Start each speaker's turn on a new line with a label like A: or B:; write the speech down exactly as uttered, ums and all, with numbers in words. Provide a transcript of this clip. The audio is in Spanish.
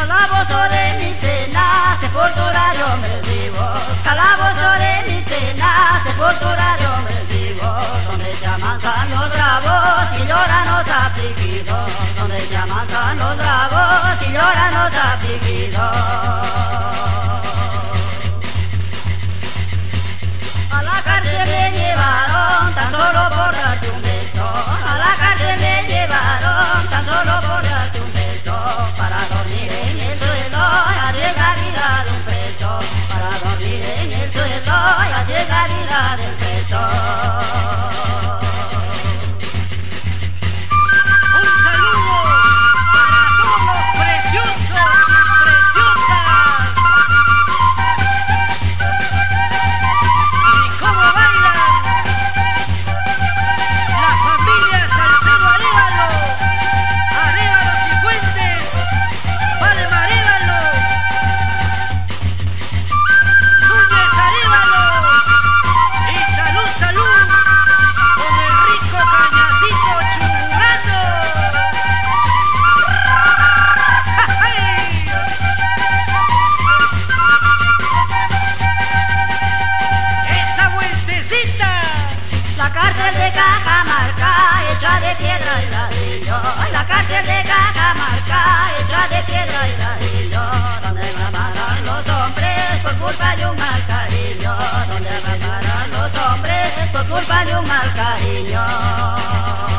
A: Calabozo de mi cena, sepultura de hombres vivos. Calabozo de mi cena, sepultura de hombres vivos. Donde se amansan los bravos y lloran los afligidos. Donde se amansan los bravos y lloran los afligidos. A la cárcel me llevaron tan solo por darte un beso. A la cárcel me llevaron tan solo por darte un beso. Para dormir en el suelo y arriesgar vida de un preso. Para dormir en el suelo y arriesgar vida del preso.
B: Un saludo para todos los preciosos y preciosas. Y cómo bailan las familias Salcedo Arévalo, Arévalo Cifuentes, Palma Arévalo, Núñez Arévalo y salud, salud con el rico cañacito churrano. ¡Esa vueltecita!
A: La cárcel de Cajamarca, hecha de piedra y ladrillo. La cárcel de Cajamarca, hecha de piedra y ladrillo. Donde me amarán los hombres por culpa de un mal cariño. Donde me amarán los hombres por culpa de un mal cariño.